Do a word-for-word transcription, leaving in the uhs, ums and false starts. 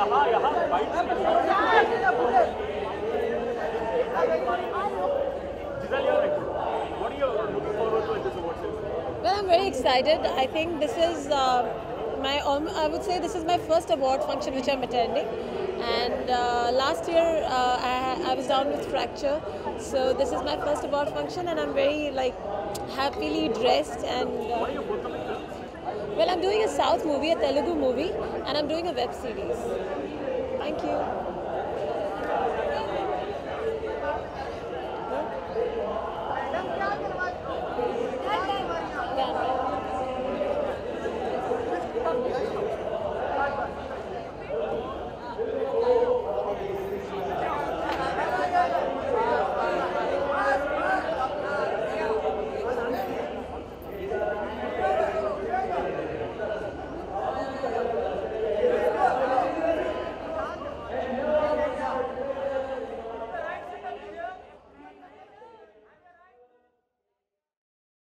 What are you looking forward to at this award ceremony? Well, I'm very excited. I think this is uh, my, um, I would say this is my first award function which I'm attending. And uh, last year uh, I, I was down with fracture, so this is my first award function, and I'm very like happily dressed. And uh, What are your forthcoming films? well, I'm doing a South movie, a Telugu movie, and I'm doing a web series. Thank you.